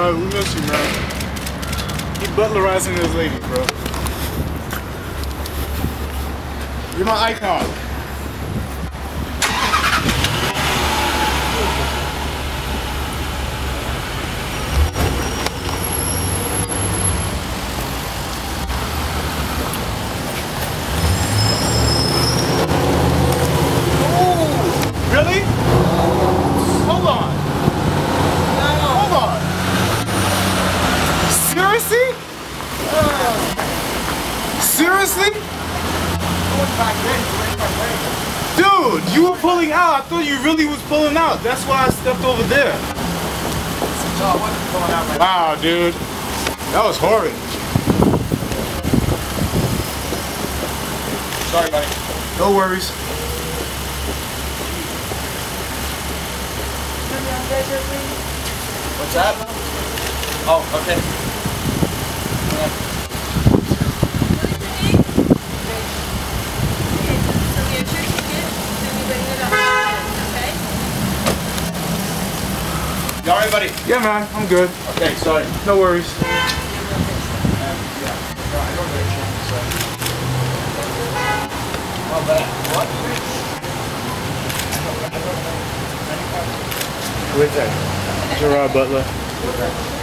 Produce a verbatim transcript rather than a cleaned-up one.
dog. We miss you, man. Keep butlerizing those ladies, bro. You're my icon. Really? Hold on. Hold on. Seriously? Seriously? Dude, you were pulling out. I thought you really was pulling out. That's why I stepped over there. Wow, dude. That was horrid. Sorry, buddy. No worries. What's that? Oh, okay. Yeah. You alright, buddy? Yeah, man. I'm good. Okay, sorry. No worries. Not bad. What? Where's that? Gerard Butler.